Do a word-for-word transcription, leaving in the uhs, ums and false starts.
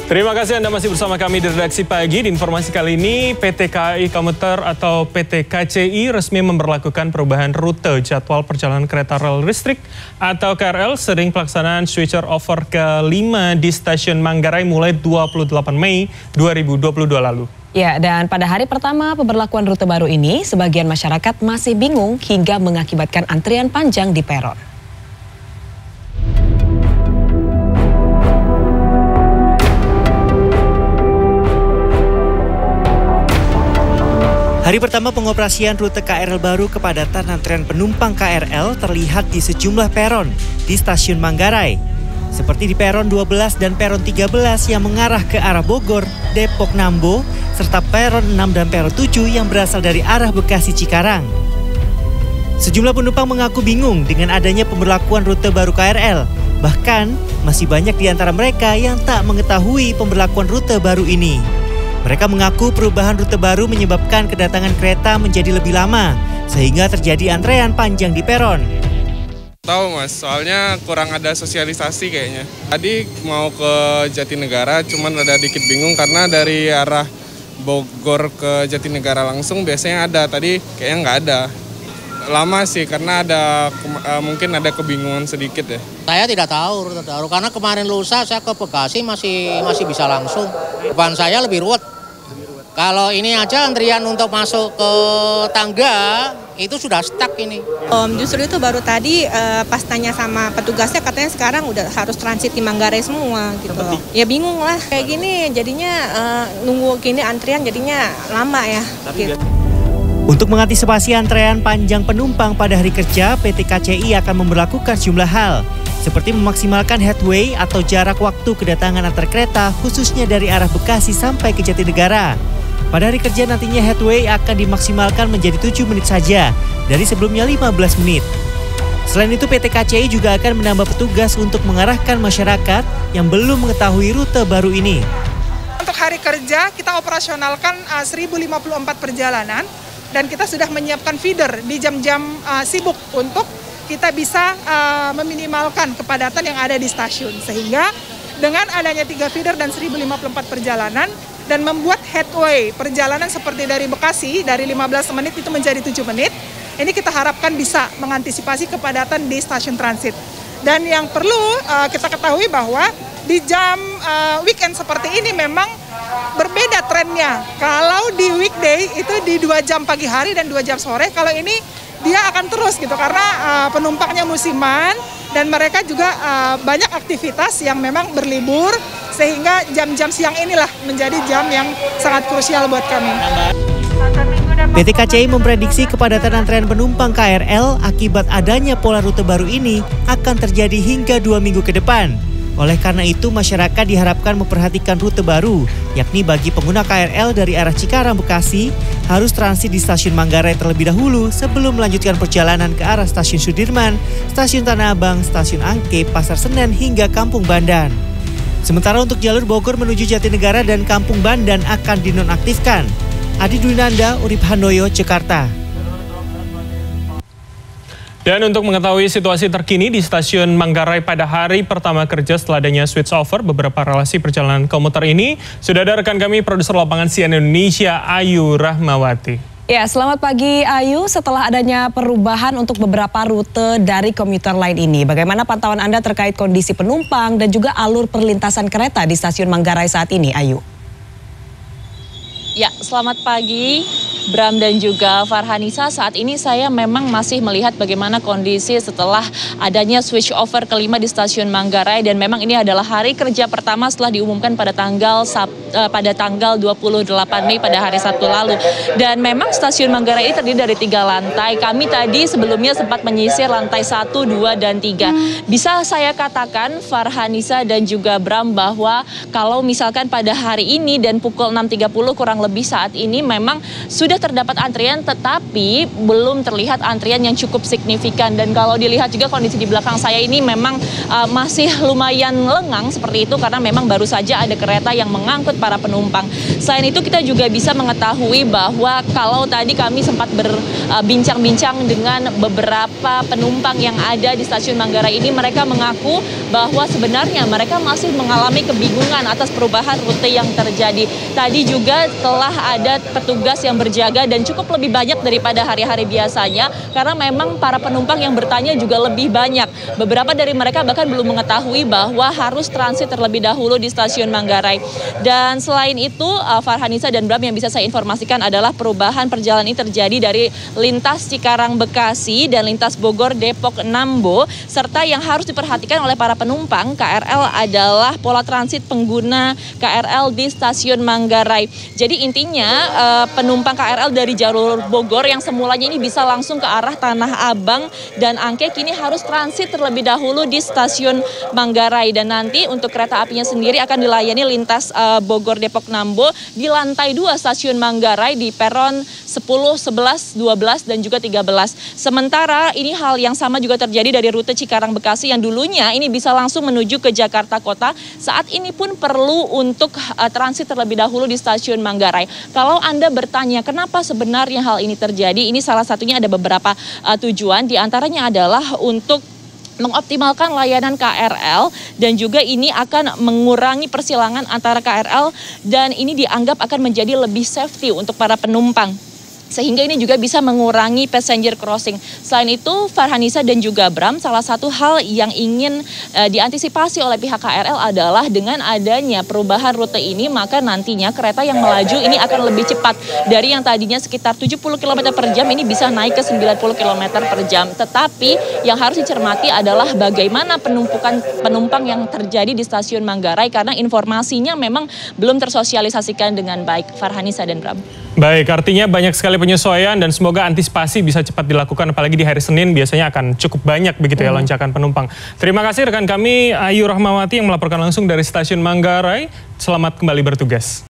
Terima kasih Anda masih bersama kami di Redaksi Pagi. Di informasi kali ini, P T K A I Komuter atau P T K C I resmi memberlakukan perubahan rute jadwal perjalanan kereta rel listrik atau K R L sering pelaksanaan switcher over kelima di stasiun Manggarai mulai dua puluh delapan Mei dua ribu dua puluh dua lalu. Ya, dan pada hari pertama pemberlakuan rute baru ini, sebagian masyarakat masih bingung hingga mengakibatkan antrian panjang di peron. Hari pertama pengoperasian rute K R L baru, kepadatan antrean penumpang K R L terlihat di sejumlah peron di stasiun Manggarai. Seperti di peron dua belas dan peron tiga belas yang mengarah ke arah Bogor, Depok, Nambo, serta peron enam dan peron tujuh yang berasal dari arah Bekasi, Cikarang. Sejumlah penumpang mengaku bingung dengan adanya pemberlakuan rute baru K R L. Bahkan, masih banyak di antara mereka yang tak mengetahui pemberlakuan rute baru ini. Mereka mengaku perubahan rute baru menyebabkan kedatangan kereta menjadi lebih lama, sehingga terjadi antrean panjang di peron. Tahu mas, soalnya kurang ada sosialisasi kayaknya. Tadi mau ke Jatinegara, cuman ada dikit bingung karena dari arah Bogor ke Jatinegara langsung biasanya ada, tadi kayaknya nggak ada. Lama sih karena ada mungkin ada kebingungan sedikit ya. Saya tidak tahu rute baru karena kemarin lusa saya ke Bekasi masih masih bisa langsung. Depan saya lebih ruwet. Kalau ini aja antrian untuk masuk ke tangga itu sudah stuck ini. Um, justru itu baru tadi uh, pas tanya sama petugasnya katanya sekarang udah harus transit di Manggarai semua gitu. Ya bingung lah kayak gini jadinya uh, nunggu gini antrian jadinya lama ya. Gitu. Untuk mengantisipasi antrean panjang penumpang pada hari kerja, P T K C I akan memberlakukan sejumlah hal, seperti memaksimalkan headway atau jarak waktu kedatangan antar kereta, khususnya dari arah Bekasi sampai ke Jatinegara. Pada hari kerja nantinya headway akan dimaksimalkan menjadi tujuh menit saja, dari sebelumnya lima belas menit. Selain itu, P T K C I juga akan menambah petugas untuk mengarahkan masyarakat yang belum mengetahui rute baru ini. Untuk hari kerja, kita operasionalkan uh, seribu lima puluh empat perjalanan. Dan kita sudah menyiapkan feeder di jam-jam uh, sibuk untuk kita bisa uh, meminimalkan kepadatan yang ada di stasiun. Sehingga dengan adanya tiga feeder dan seribu lima puluh empat perjalanan dan membuat headway perjalanan seperti dari Bekasi dari lima belas menit itu menjadi tujuh menit, ini kita harapkan bisa mengantisipasi kepadatan di stasiun transit. Dan yang perlu uh, kita ketahui bahwa di jam uh, weekend seperti ini memang berbeda trennya. Kalau di weekday itu di dua jam pagi hari dan dua jam sore, kalau ini dia akan terus gitu karena uh, penumpangnya musiman dan mereka juga uh, banyak aktivitas yang memang berlibur sehingga jam-jam siang inilah menjadi jam yang sangat krusial buat kami. P T K C I memprediksi kepadatan antrean penumpang K R L akibat adanya pola rute baru ini akan terjadi hingga dua minggu ke depan. Oleh karena itu, masyarakat diharapkan memperhatikan rute baru, yakni bagi pengguna K R L dari arah Cikarang, Bekasi, harus transit di stasiun Manggarai terlebih dahulu sebelum melanjutkan perjalanan ke arah stasiun Sudirman, stasiun Tanah Abang, stasiun Angke, Pasar Senen, hingga Kampung Bandan. Sementara untuk jalur Bogor menuju Jatinegara dan Kampung Bandan akan dinonaktifkan. Adi Dwinanda, Urip Handoyo, Jakarta. Dan untuk mengetahui situasi terkini di stasiun Manggarai pada hari pertama kerja setelah adanya switch over beberapa relasi perjalanan komuter ini, sudah ada rekan kami produser lapangan C N N Indonesia Ayu Rahmawati. Ya, selamat pagi Ayu. Setelah adanya perubahan untuk beberapa rute dari komuter lain ini, bagaimana pantauan Anda terkait kondisi penumpang dan juga alur perlintasan kereta di stasiun Manggarai saat ini, Ayu? Ya, selamat pagi Bram dan juga Farhanisa. Saat ini saya memang masih melihat bagaimana kondisi setelah adanya switch over kelima di stasiun Manggarai, dan memang ini adalah hari kerja pertama setelah diumumkan pada tanggal uh, pada tanggal dua puluh delapan Mei pada hari Sabtu lalu. Dan memang stasiun Manggarai ini terdiri dari tiga lantai. Kami tadi sebelumnya sempat menyisir lantai satu, dua, dan tiga. Bisa saya katakan Farhanisa dan juga Bram bahwa kalau misalkan pada hari ini dan pukul enam tiga puluh kurang lebih saat ini memang sudah sudah terdapat antrian tetapi belum terlihat antrian yang cukup signifikan. Dan kalau dilihat juga kondisi di belakang saya ini memang uh, masih lumayan lengang seperti itu karena memang baru saja ada kereta yang mengangkut para penumpang. Selain itu kita juga bisa mengetahui bahwa kalau tadi kami sempat berbincang-bincang uh, dengan beberapa penumpang yang ada di stasiun Manggarai ini, mereka mengaku bahwa sebenarnya mereka masih mengalami kebingungan atas perubahan rute yang terjadi. Tadi juga telah ada petugas yang berjaga dan cukup lebih banyak daripada hari-hari biasanya karena memang para penumpang yang bertanya juga lebih banyak. Beberapa dari mereka bahkan belum mengetahui bahwa harus transit terlebih dahulu di stasiun Manggarai. Dan selain itu Farhanisa dan Bram, yang bisa saya informasikan adalah perubahan perjalanan ini terjadi dari lintas Cikarang Bekasi dan lintas Bogor Depok Nambo, serta yang harus diperhatikan oleh para penumpang K R L adalah pola transit pengguna K R L di stasiun Manggarai. Jadi intinya uh, penumpang K R L dari jalur Bogor yang semulanya ini bisa langsung ke arah Tanah Abang dan Angke kini harus transit terlebih dahulu di stasiun Manggarai. Dan nanti untuk kereta apinya sendiri akan dilayani lintas uh, Bogor Depok Nambo di lantai dua stasiun Manggarai di peron sepuluh, sebelas, dua belas dan juga tiga belas. Sementara ini hal yang sama juga terjadi dari rute Cikarang Bekasi yang dulunya ini bisa langsung menuju ke Jakarta Kota. Saat ini pun perlu untuk uh, transit terlebih dahulu di stasiun Manggarai. Kalau Anda bertanya kenapa sebenarnya hal ini terjadi, ini salah satunya ada beberapa uh, tujuan. Di antaranya adalah untuk mengoptimalkan layanan K R L dan juga ini akan mengurangi persilangan antara K R L dan ini dianggap akan menjadi lebih safety untuk para penumpang. Sehingga ini juga bisa mengurangi passenger crossing. Selain itu, Farhanisa dan juga Bram, salah satu hal yang ingin uh, diantisipasi oleh pihak K R L adalah dengan adanya perubahan rute ini, maka nantinya kereta yang melaju ini akan lebih cepat. Dari yang tadinya sekitar tujuh puluh kilometer per jam, ini bisa naik ke sembilan puluh kilometer per jam. Tetapi yang harus dicermati adalah bagaimana penumpukan penumpang yang terjadi di stasiun Manggarai, karena informasinya memang belum tersosialisasikan dengan baik. Farhanisa dan Bram. Baik, artinya banyak sekali penyesuaian dan semoga antisipasi bisa cepat dilakukan, apalagi di hari Senin biasanya akan cukup banyak begitu ya lonjakan penumpang. Terima kasih rekan kami Ayu Rahmawati yang melaporkan langsung dari stasiun Manggarai. Selamat kembali bertugas.